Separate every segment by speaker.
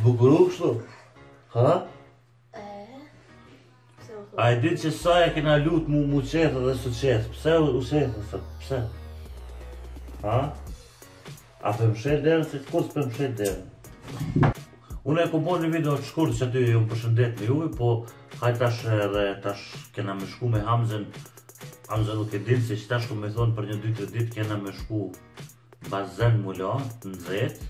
Speaker 1: zbukuru kështu? Ha? A e di që sa e kena lut mu qetë dhe su qetë, pse u qetë, sot, pse? Ha? A për mshet derën, se kus për mshet derën? Unë e ku po një video të shkurtë që aty ju më përshëndet me juve, po haj tash edhe tash kena me shku me Hamzen. Hamzen nuk e din se që tash ku me thonë për një 2-3 ditë kena me shku bazen mu la, në zetë.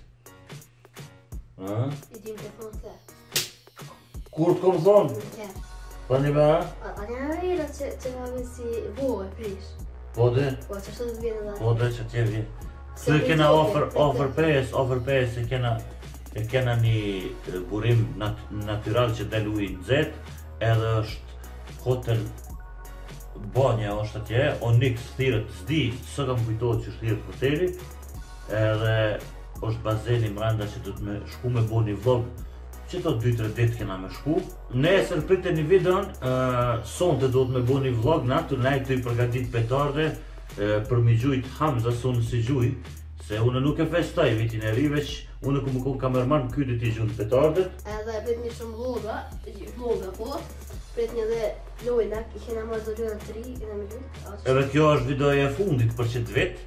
Speaker 2: I dim të thonë se.
Speaker 1: Kur të kom thonë? Pa një ba?
Speaker 2: A një rejla që ka vjen si vogë e prish.
Speaker 1: Po dhe?
Speaker 2: Po që shtë të vjen edhe.
Speaker 1: Po dhe që tje vjen. Se kena offer PS e kena një burim natyral që del ujë në zetë, edhe është hotel banja është atje, Onyx thirët zdi, së kam kujtojt që thirët hoteli, edhe është bazeni mranda që du të me shku me bo një vlog, që to 2-3 ditë kena me shku. Nesër prite një videon, sonte do të me bo një vlog, natë të i përgatit petarde, për mi gjujt Hamza, së unë si gjuj, se unë nuk e festoj vitin e ri, veç unë ku më konë kamerman kyti t'i gjujt petardet.
Speaker 2: Edhe prit një shumë vloga po, prit një dhe lojna, i kena marrë do lojna 3, kena me gjujt.
Speaker 1: Edhe kjo është videoja e fundit për qëtë vetë,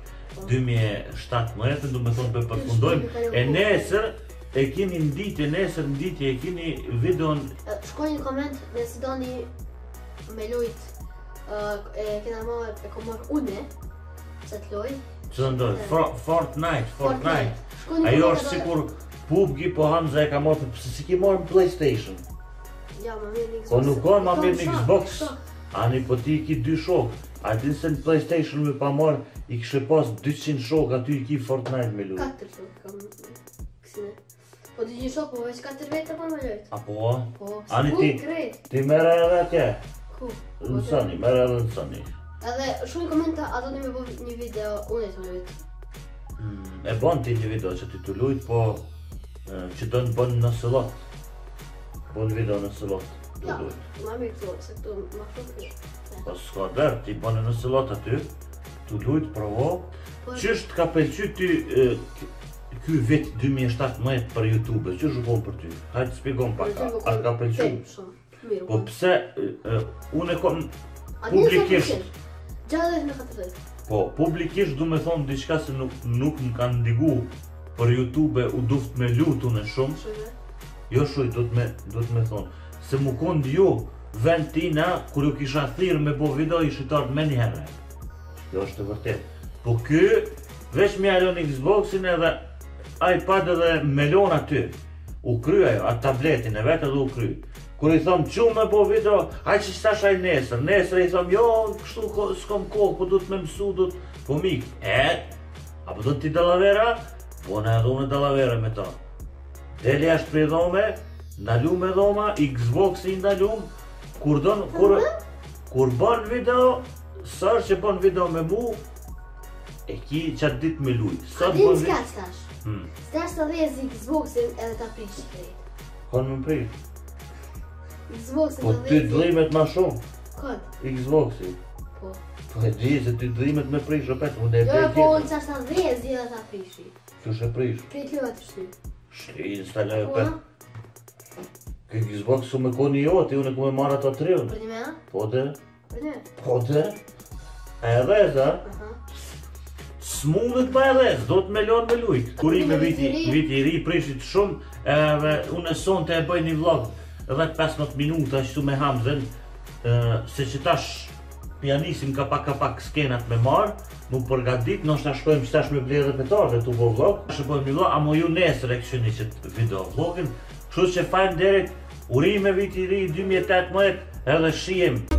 Speaker 1: 2017, du me thonë për përfundojmë, e nesër, e kini nditje, e kini videon...
Speaker 2: Shkoj një koment nëse doni me lojt, e kena marrë, e kom marrë une, që të loj.
Speaker 1: Që të ndojë? Fortnite. Ajo është sikur PUBG, po Hamza e ka marrë, pëse si ki marrë në PlayStation?
Speaker 2: Ja, ma mirë një Xbox.
Speaker 1: Po nuk ka ma mirë një Xbox, ani po ti i ki 2 shok. A din se në PlayStation me pa marrë, i kështë pas 200 shok, aty i ki Fortnite me lojt.
Speaker 2: 4 shok kam kësine. Po 200 shok, po veç 4 vete pa me lojt.
Speaker 1: A po?
Speaker 2: Po,
Speaker 1: Ani
Speaker 2: si ku krejt.
Speaker 1: Ti mere edhe atje?
Speaker 2: Ku?
Speaker 1: Nësani, mere edhe nësani.
Speaker 2: Edhe shumë komenta, a do një me bo një video, unë e të lojt.
Speaker 1: E bon ti një video që ti të lujt, po që do në bon në sëllot. Bon video në sëllot,
Speaker 2: Ja, ma mirë të se këtu ma shumë kërë.
Speaker 1: Po s'ka dërë, ti bon në sëllot aty, të lujt, provo. Qështë ka pëlqy ty ky vit 2017 për YouTube, që shukon për ty? Hajtë spjegon pak, a ka pëlqy? Po pse, unë e kon publikisht...
Speaker 2: 60-40.
Speaker 1: Po, publikisht du me thonë diçka se nuk më kanë ndigu për YouTube u duft me lutu në shumë. Jo shuj, du të me thonë. Se mu kond ju, vend tina, kur ju kisha thirë me bo video, i shitartë me njëherë. Kjo është të vërtet. Po ky, veç me alon Xboxin edhe iPad edhe melon aty. U kry ajo, atë tabletin e vetë edhe u kry. Kur i thom që me bo video, haj që qëtash aj nesër i thom jo, kështu s'kom kohë, po du të me mësu, po mik, apo du të ti dalavera? Po në edhe unë dalavera me ta. Deli ashtë prej dhome, ndalum e dhoma, Xboxi ndalum, kur bon video, sërë që bon video me mu, e ki qatë dit me luj.
Speaker 2: A din s'ka qëtash? S'tash të dhezi Xboxin edhe ta prish që krejt.
Speaker 1: Konë më prish?
Speaker 2: Xboxin
Speaker 1: Po ty dhlimet ma shumë?
Speaker 2: Këtë?
Speaker 1: Xboxi?
Speaker 2: Po.
Speaker 1: Po e di se ty dhlimet me prish, opet, unë e
Speaker 2: Jo,
Speaker 1: prej
Speaker 2: po unë qash të dhezi edhe ta prishi.
Speaker 1: Që shë prish?
Speaker 2: Krejt lëva të shty.
Speaker 1: Shli, installoj opet. Kë Xbox su me koni joti, unë e ku me marrë ato 3 unë.
Speaker 2: Për një mea?
Speaker 1: Po dhe?
Speaker 2: Për një?
Speaker 1: Po dhe? E dheza? S'mundet pa edhes, do të me lonë me lujt. Kur i me viti i ri prishit shumë, edhe unë e sonte e bëj një vlog 10-15 minuta qëtu me Hamzen, se që tash pianisim ka pak skenat me marë, nuk përgatit, nështë ta shkojmë që tash me ble edhe petarde të bo vlog. Shë bëjmë një vlog, a mo ju nesër e këshyni qëtë video vlogin, kështu që fajmë derit, urime viti i ri 2018 edhe shijem.